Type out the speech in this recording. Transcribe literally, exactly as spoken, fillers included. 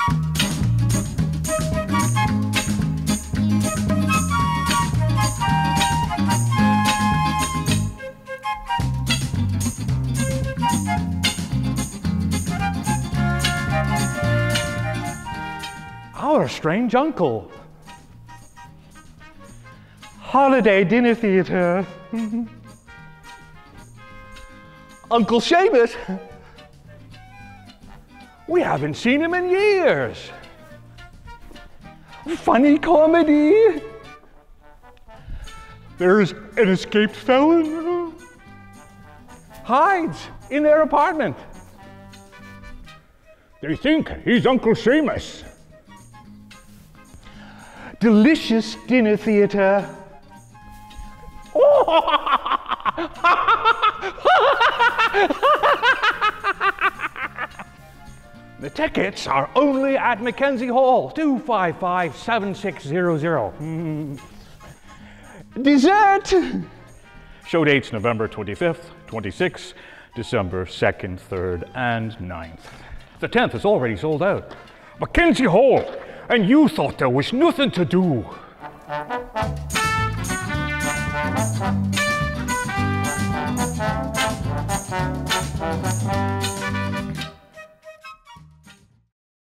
Our strange uncle. Holiday dinner theater. Uncle Seamus. We haven't seen him in years. Funny comedy. There's an escaped felon. Hides in their apartment. They think he's Uncle Seamus. Delicious dinner theater. The tickets are only at Mackenzie Hall, two five five, seven six zero zero. Mm. Dessert! Show dates November twenty-fifth, twenty-sixth, December second, third, and ninth. The tenth is already sold out. Mackenzie Hall, and you thought there was nothing to do.